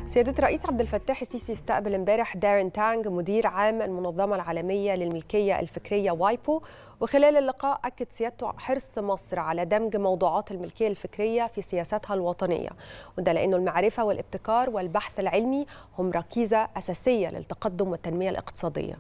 سيادة الرئيس عبد الفتاح السيسي استقبل امبارح دارين تانغ مدير عام المنظمة العالمية للملكية الفكرية وايبو، وخلال اللقاء أكد سيادته حرص مصر على دمج موضوعات الملكية الفكرية في سياساتها الوطنية، وده لأنه المعرفة والابتكار والبحث العلمي هم ركيزة أساسية للتقدم والتنمية الاقتصادية.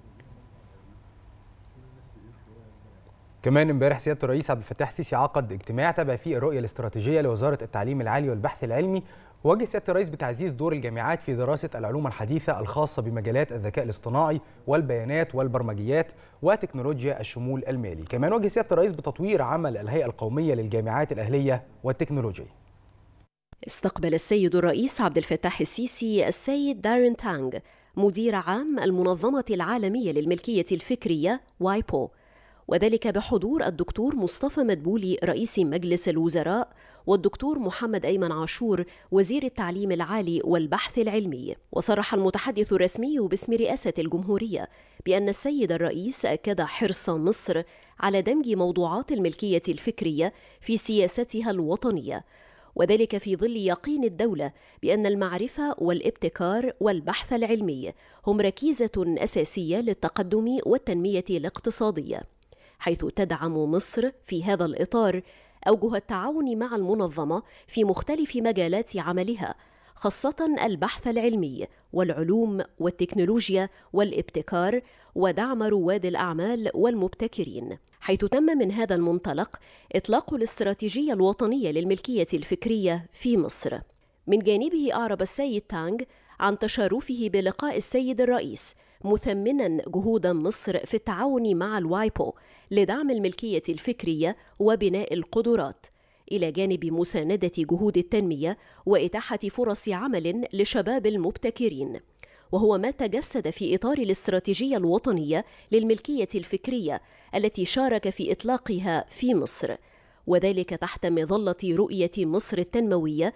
كمان امبارح سيادة الرئيس عبد الفتاح السيسي عقد اجتماع تابع فيه الرؤية الاستراتيجية لوزارة التعليم العالي والبحث العلمي، ووجه سيادة الرئيس بتعزيز دور الجامعات في دراسة العلوم الحديثة الخاصة بمجالات الذكاء الاصطناعي والبيانات والبرمجيات وتكنولوجيا الشمول المالي. كمان وجه سيادة الرئيس بتطوير عمل الهيئة القومية للجامعات الأهلية والتكنولوجية. استقبل السيد الرئيس عبد الفتاح السيسي السيد دارين تانغ مدير عام المنظمة العالمية للملكية الفكرية وايبو، وذلك بحضور الدكتور مصطفى مدبولي رئيس مجلس الوزراء والدكتور محمد أيمن عاشور وزير التعليم العالي والبحث العلمي. وصرح المتحدث الرسمي باسم رئاسة الجمهورية بأن السيد الرئيس أكد حرص مصر على دمج موضوعات الملكية الفكرية في سياستها الوطنية، وذلك في ظل يقين الدولة بأن المعرفة والابتكار والبحث العلمي هم ركيزة أساسية للتقدم والتنمية الاقتصادية، حيث تدعم مصر في هذا الإطار أوجه التعاون مع المنظمة في مختلف مجالات عملها، خاصة البحث العلمي والعلوم والتكنولوجيا والابتكار ودعم رواد الأعمال والمبتكرين، حيث تم من هذا المنطلق إطلاق الاستراتيجية الوطنية للملكية الفكرية في مصر. من جانبه أعرب السيد تانغ عن تشرفه بلقاء السيد الرئيس، مثمنا جهود مصر في التعاون مع الوايبو لدعم الملكية الفكرية وبناء القدرات، إلى جانب مساندة جهود التنمية وإتاحة فرص عمل لشباب المبتكرين، وهو ما تجسد في إطار الاستراتيجية الوطنية للملكية الفكرية التي شارك في إطلاقها في مصر، وذلك تحت مظلة رؤية مصر التنموية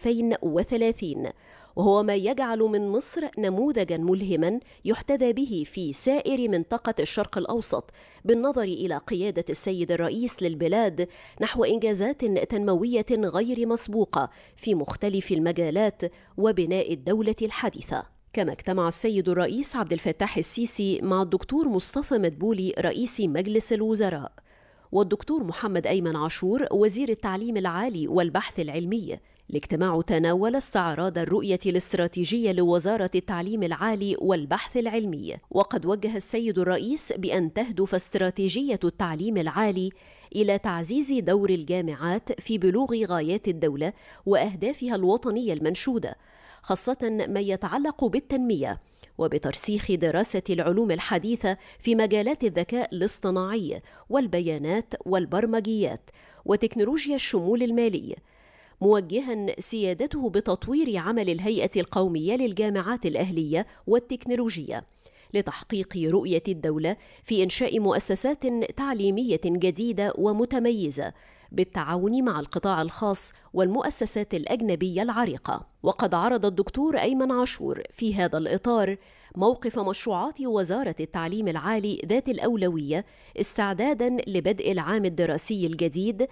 2030، وهو ما يجعل من مصر نموذجاً ملهماً يحتذى به في سائر منطقة الشرق الأوسط، بالنظر إلى قيادة السيد الرئيس للبلاد نحو إنجازات تنموية غير مسبوقة في مختلف المجالات وبناء الدولة الحديثة. كما اجتمع السيد الرئيس عبد الفتاح السيسي مع الدكتور مصطفى مدبولي رئيس مجلس الوزراء والدكتور محمد أيمن عاشور وزير التعليم العالي والبحث العلمي. الاجتماع تناول استعراض الرؤية الاستراتيجية لوزارة التعليم العالي والبحث العلمي، وقد وجه السيد الرئيس بأن تهدف استراتيجية التعليم العالي إلى تعزيز دور الجامعات في بلوغ غايات الدولة وأهدافها الوطنية المنشودة، خاصة ما يتعلق بالتنمية وبترسيخ دراسة العلوم الحديثة في مجالات الذكاء الاصطناعي والبيانات والبرمجيات وتكنولوجيا الشمول المالي، موجها سيادته بتطوير عمل الهيئة القومية للجامعات الأهلية والتكنولوجية لتحقيق رؤية الدولة في إنشاء مؤسسات تعليمية جديدة ومتميزة بالتعاون مع القطاع الخاص والمؤسسات الأجنبية العريقة. وقد عرض الدكتور أيمن عاشور في هذا الإطار موقف مشروعات وزارة التعليم العالي ذات الأولوية استعداداً لبدء العام الدراسي الجديد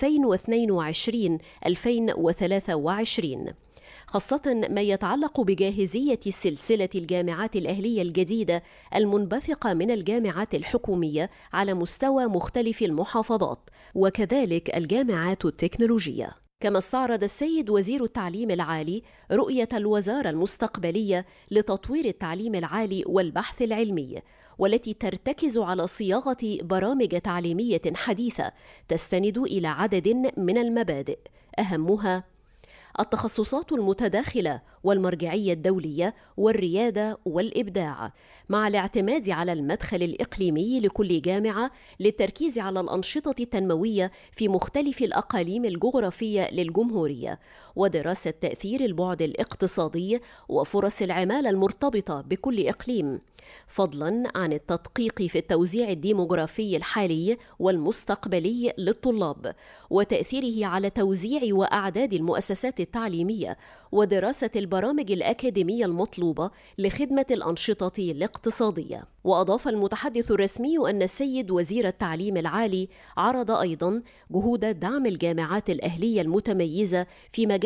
2022-2023، خاصة ما يتعلق بجاهزية سلسلة الجامعات الأهلية الجديدة المنبثقة من الجامعات الحكومية على مستوى مختلف المحافظات، وكذلك الجامعات التكنولوجية. كما استعرض السيد وزير التعليم العالي رؤية الوزارة المستقبلية لتطوير التعليم العالي والبحث العلمي، والتي ترتكز على صياغة برامج تعليمية حديثة تستند إلى عدد من المبادئ، أهمها التخصصات المتداخلة والمرجعية الدولية والريادة والإبداع، مع الاعتماد على المدخل الإقليمي لكل جامعة للتركيز على الأنشطة التنموية في مختلف الأقاليم الجغرافية للجمهورية، ودراسة تأثير البعد الاقتصادي وفرص العمالة المرتبطة بكل إقليم، فضلاً عن التدقيق في التوزيع الديموغرافي الحالي والمستقبلي للطلاب وتأثيره على توزيع وأعداد المؤسسات التعليمية، ودراسة البرامج الأكاديمية المطلوبة لخدمة الأنشطة الاقتصادية. وأضاف المتحدث الرسمي أن السيد وزير التعليم العالي عرض أيضاً جهود دعم الجامعات الأهلية المتميزة في مجال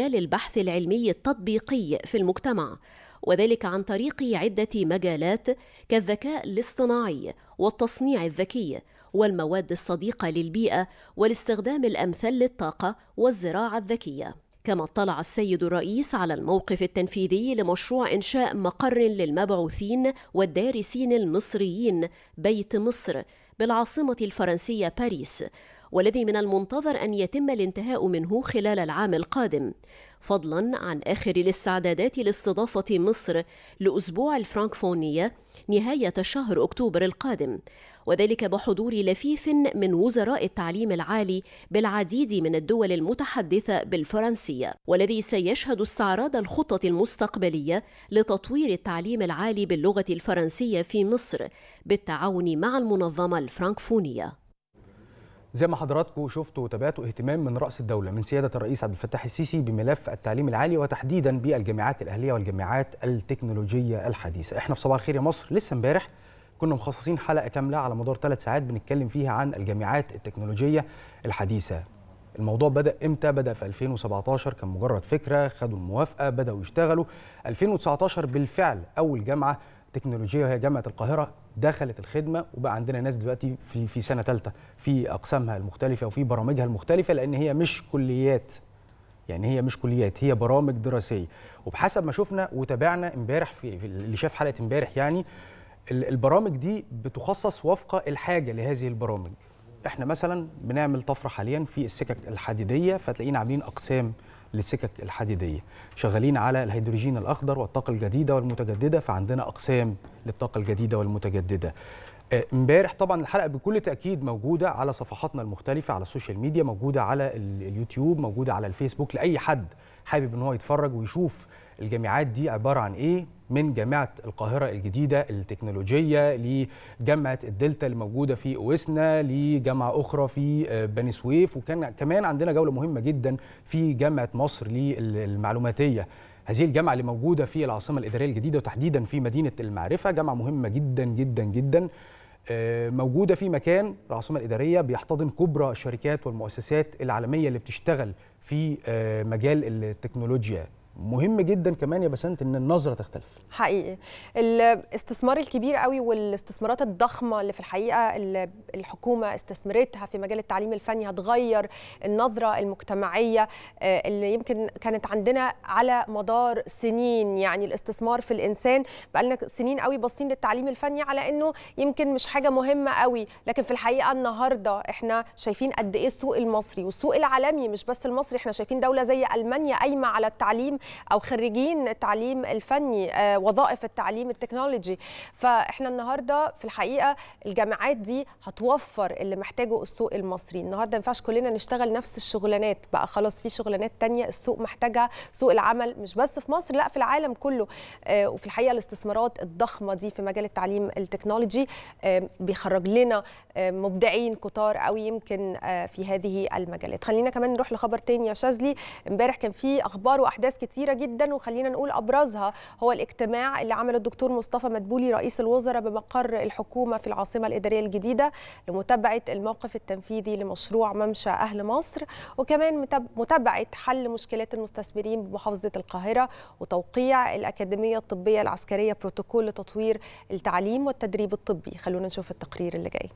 مجال البحث العلمي التطبيقي في المجتمع، وذلك عن طريق عدة مجالات كالذكاء الاصطناعي والتصنيع الذكي والمواد الصديقة للبيئة والاستخدام الأمثل للطاقة والزراعة الذكية. كما اطلع السيد الرئيس على الموقف التنفيذي لمشروع إنشاء مقر للمبعوثين والدارسين المصريين بيت مصر بالعاصمة الفرنسية باريس، والذي من المنتظر أن يتم الانتهاء منه خلال العام القادم، فضلاً عن آخر الاستعدادات لاستضافة مصر لأسبوع الفرانكفونية نهاية شهر أكتوبر القادم، وذلك بحضور لفيف من وزراء التعليم العالي بالعديد من الدول المتحدثة بالفرنسية، والذي سيشهد استعراض الخطط المستقبلية لتطوير التعليم العالي باللغة الفرنسية في مصر بالتعاون مع المنظمة الفرانكفونية. زي ما حضراتكم شفتوا وتابعتوا اهتمام من رأس الدولة من سيادة الرئيس عبد الفتاح السيسي بملف التعليم العالي وتحديدا بالجامعات الأهلية والجامعات التكنولوجية الحديثة. احنا في صباح الخير يا مصر لسه امبارح كنا مخصصين حلقة كاملة على مدار 3 ساعات بنتكلم فيها عن الجامعات التكنولوجية الحديثة. الموضوع بدأ امتى؟ بدأ في 2017 كان مجرد فكرة، خدوا الموافقة، بدأوا يشتغلوا. 2019 بالفعل أول جامعة تكنولوجية وهي جامعة القاهرة دخلت الخدمة، وبقى عندنا ناس دلوقتي في سنة ثالثة في أقسامها المختلفة وفي برامجها المختلفة، لأن هي مش كليات، يعني هي مش كليات، هي برامج دراسية. وبحسب ما شفنا وتابعنا امبارح في اللي شاف حلقة امبارح، يعني البرامج دي بتخصص وفق الحاجة لهذه البرامج. احنا مثلا بنعمل طفرة حاليا في السكك الحديدية، فتلاقينا عاملين أقسام للسكك الحديدية، شغالين على الهيدروجين الأخضر والطاقة الجديدة والمتجددة، فعندنا أقسام للطاقة الجديدة والمتجددة. امبارح طبعا الحلقة بكل تأكيد موجودة على صفحاتنا المختلفة على السوشيال ميديا، موجودة على اليوتيوب، موجودة على الفيسبوك، لأي حد حابب ان هو يتفرج ويشوف الجامعات دي عبارة عن ايه، من جامعة القاهرة الجديدة التكنولوجية لجامعة الدلتا اللي موجودة في أوسنا لجامعة أخرى في بني سويف، وكان كمان عندنا جولة مهمة جدا في جامعة مصر للمعلوماتية. هذه الجامعة اللي موجودة في العاصمة الإدارية الجديدة وتحديدا في مدينة المعرفة، جامعة مهمة جدا جدا جدا، موجودة في مكان العاصمة الإدارية بيحتضن كبرى الشركات والمؤسسات العالمية اللي بتشتغل في مجال التكنولوجيا. مهم جدا كمان يا بسنت ان النظره تختلف. حقيقي الاستثمار الكبير قوي والاستثمارات الضخمه اللي في الحقيقه الحكومه استثمرتها في مجال التعليم الفني هتغير النظره المجتمعيه اللي يمكن كانت عندنا على مدار سنين. يعني الاستثمار في الانسان بقى لنا سنين قوي باصين للتعليم الفني على انه يمكن مش حاجه مهمه قوي، لكن في الحقيقه النهارده احنا شايفين قد ايه السوق المصري والسوق العالمي، مش بس المصري، احنا شايفين دوله زي المانيا قايمه على التعليم او خريجين التعليم الفني، وظائف التعليم التكنولوجي. فاحنا النهارده في الحقيقه الجامعات دي هتوفر اللي محتاجه السوق المصري. النهارده ما ينفعش كلنا نشتغل نفس الشغلانات، بقى خلاص في شغلانات تانية السوق محتاجها، سوق العمل مش بس في مصر لا في العالم كله. وفي الحقيقه الاستثمارات الضخمه دي في مجال التعليم التكنولوجي بيخرج لنا مبدعين كتار قوي يمكن في هذه المجالات. خلينا كمان نروح لخبر تاني يا شاذلي. امبارح كان في اخبار واحداث كتيره جدا، وخلينا نقول ابرزها هو الاجتماع اللي عمله الدكتور مصطفى مدبولي رئيس الوزراء بمقر الحكومه في العاصمه الاداريه الجديده لمتابعه الموقف التنفيذي لمشروع ممشى اهل مصر، وكمان متابعه حل مشكلات المستثمرين بمحافظه القاهره، وتوقيع الاكاديميه الطبيه العسكريه بروتوكول لتطوير التعليم والتدريب الطبي. خلونا نشوف التقرير اللي جاي.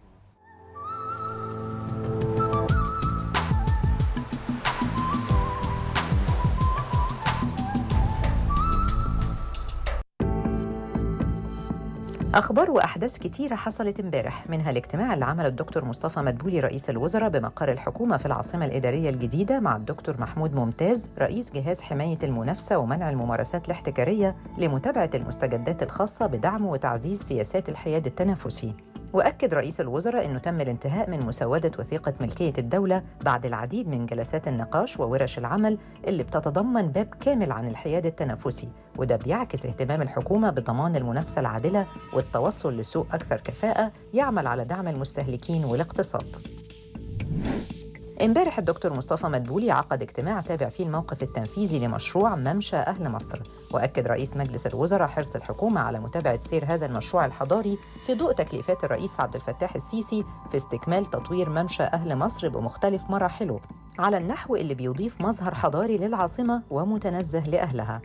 أخبار وأحداث كتيرة حصلت امبارح، منها الاجتماع اللي عمله الدكتور مصطفى مدبولي رئيس الوزراء بمقر الحكومة في العاصمة الإدارية الجديدة مع الدكتور محمود ممتاز رئيس جهاز حماية المنافسة ومنع الممارسات الاحتكارية لمتابعة المستجدات الخاصة بدعم وتعزيز سياسات الحياد التنافسي. وأكد رئيس الوزراء أنه تم الانتهاء من مسودة وثيقة ملكية الدولة بعد العديد من جلسات النقاش وورش العمل اللي بتتضمن باب كامل عن الحياد التنافسي، وده بيعكس اهتمام الحكومة بضمان المنافسة العادلة والتوصل لسوق أكثر كفاءة يعمل على دعم المستهلكين والاقتصاد. امبارح الدكتور مصطفى مدبولي عقد اجتماع تابع فيه الموقف التنفيذي لمشروع ممشى أهل مصر، وأكد رئيس مجلس الوزراء حرص الحكومة على متابعة سير هذا المشروع الحضاري في ضوء تكليفات الرئيس عبد الفتاح السيسي في استكمال تطوير ممشى أهل مصر بمختلف مراحله، على النحو اللي بيضيف مظهر حضاري للعاصمة ومتنزه لأهلها.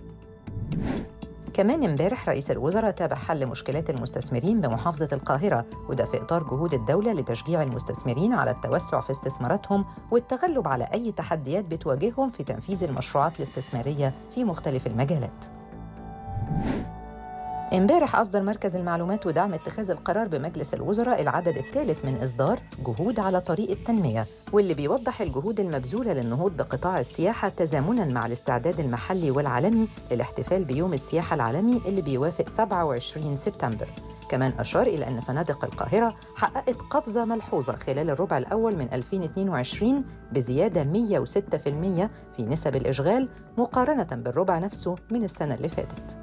كمان امبارح رئيس الوزراء تابع حل مشكلات المستثمرين بمحافظة القاهرة، وده في إطار جهود الدولة لتشجيع المستثمرين على التوسع في استثماراتهم والتغلب على أي تحديات بتواجههم في تنفيذ المشروعات الاستثمارية في مختلف المجالات. امبارح أصدر مركز المعلومات ودعم اتخاذ القرار بمجلس الوزراء العدد الثالث من إصدار جهود على طريق التنمية، واللي بيوضح الجهود المبذولة للنهوض بقطاع السياحة تزامناً مع الاستعداد المحلي والعالمي للاحتفال بيوم السياحة العالمي اللي بيوافق 27 سبتمبر. كمان أشار إلى أن فنادق القاهرة حققت قفزة ملحوظة خلال الربع الأول من 2022 بزيادة 106% في نسب الإشغال مقارنة بالربع نفسه من السنة اللي فاتت.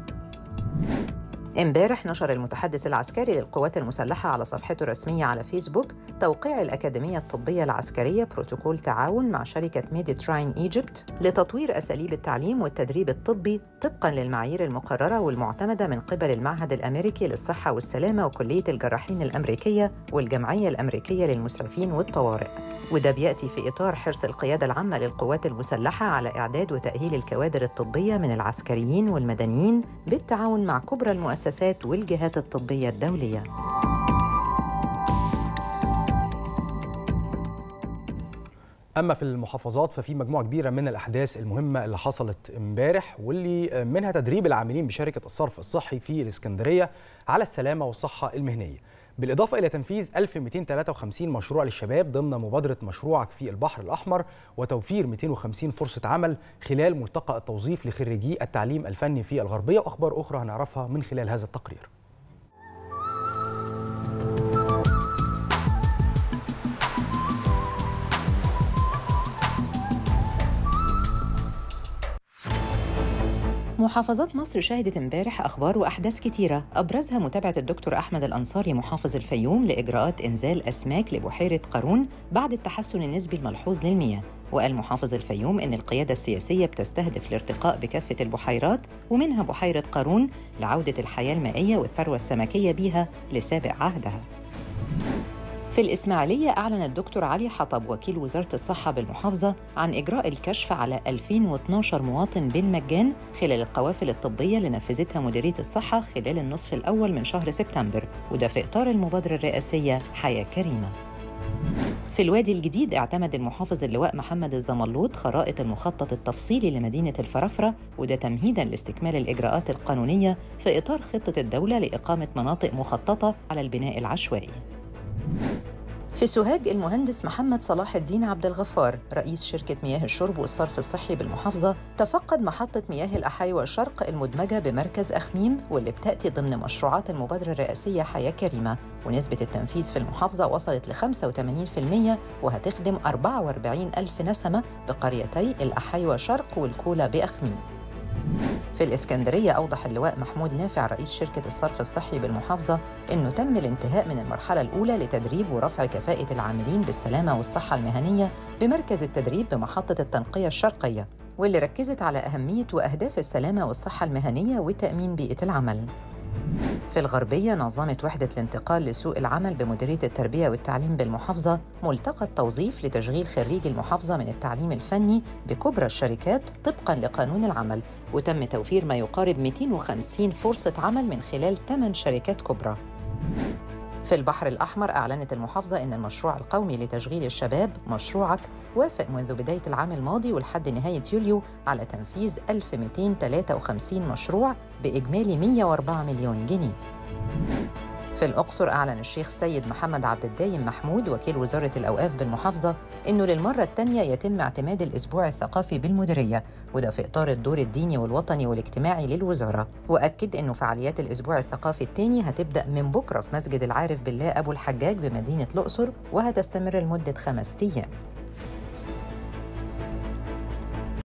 امبارح نشر المتحدث العسكري للقوات المسلحة على صفحته الرسمية على فيسبوك توقيع الأكاديمية الطبية العسكرية بروتوكول تعاون مع شركة ميديتراين إيجيبت لتطوير أساليب التعليم والتدريب الطبي طبقاً للمعايير المقررة والمعتمدة من قبل المعهد الأمريكي للصحة والسلامة وكلية الجراحين الأمريكية والجمعية الأمريكية للمسعفين والطوارئ. وده بيأتي في إطار حرص القيادة العامة للقوات المسلحة على إعداد وتأهيل الكوادر الطبية من العسكريين والمدنيين بالتعاون مع كبرى المؤسسات والجهات الطبية الدولية. أما في المحافظات ففي مجموعة كبيرة من الأحداث المهمة اللي حصلت امبارح، واللي منها تدريب العاملين بشركة الصرف الصحي في الإسكندرية على السلامة والصحة المهنية، بالإضافة إلى تنفيذ 1253 مشروع للشباب ضمن مبادرة مشروعك في البحر الأحمر، وتوفير 250 فرصة عمل خلال ملتقى التوظيف لخريجي التعليم الفني في الغربية، وأخبار أخرى هنعرفها من خلال هذا التقرير. محافظات مصر شهدت امبارح أخبار وأحداث كتيرة، أبرزها متابعة الدكتور أحمد الأنصاري محافظ الفيوم لإجراءات إنزال أسماك لبحيرة قارون بعد التحسن النسبي الملحوظ للمياه. وقال محافظ الفيوم إن القيادة السياسية بتستهدف الارتقاء بكافة البحيرات ومنها بحيرة قارون لعودة الحياة المائية والثروة السمكية بيها لسابق عهدها. في الإسماعيلية أعلن الدكتور علي حطب وكيل وزارة الصحة بالمحافظة عن إجراء الكشف على 2012 مواطن بالمجان خلال القوافل الطبية اللي نفذتها مديرية الصحة خلال النصف الأول من شهر سبتمبر، وده في إطار المبادرة الرئاسية حياة كريمة. في الوادي الجديد اعتمد المحافظ اللواء محمد الزملوط خرائط المخطط التفصيلي لمدينة الفرافرة، وده تمهيداً لاستكمال الإجراءات القانونية في إطار خطة الدولة لإقامة مناطق مخططة على البناء العشوائي. في سوهاج المهندس محمد صلاح الدين عبد الغفار رئيس شركة مياه الشرب والصرف الصحي بالمحافظة تفقد محطة مياه الأحايوة الشرق المدمجة بمركز أخميم، واللي بتأتي ضمن مشروعات المبادرة الرئاسية حياة كريمة، ونسبة التنفيذ في المحافظة وصلت ل 85% وهتخدم 44,000 نسمة بقريتي الأحايوة شرق والكولا بأخميم. في الإسكندرية أوضح اللواء محمود نافع رئيس شركة الصرف الصحي بالمحافظة إنه تم الانتهاء من المرحلة الأولى لتدريب ورفع كفاءة العاملين بالسلامة والصحة المهنية بمركز التدريب بمحطة التنقية الشرقية، واللي ركزت على أهمية وأهداف السلامة والصحة المهنية وتأمين بيئة العمل. في الغربية نظمت وحدة الانتقال لسوق العمل بمديرية التربية والتعليم بالمحافظة ملتقى التوظيف لتشغيل خريجي المحافظة من التعليم الفني بكبرى الشركات طبقاً لقانون العمل، وتم توفير ما يقارب 250 فرصة عمل من خلال 8 شركات كبرى. في البحر الأحمر أعلنت المحافظة إن المشروع القومي لتشغيل الشباب مشروعك وافق منذ بداية العام الماضي ولحد نهاية يوليو على تنفيذ 1253 مشروع بإجمالي 104 مليون جنيه. في الأقصر أعلن الشيخ سيد محمد عبد الدايم محمود وكيل وزارة الأوقاف بالمحافظة إنه للمرة الثانية يتم اعتماد الأسبوع الثقافي بالمديرية، وده في إطار الدور الديني والوطني والاجتماعي للوزارة. وأكد إنه فعاليات الأسبوع الثقافي الثاني هتبدأ من بكرة في مسجد العارف بالله أبو الحجاج بمدينة الأقصر، وهتستمر لمدة 5 أيام.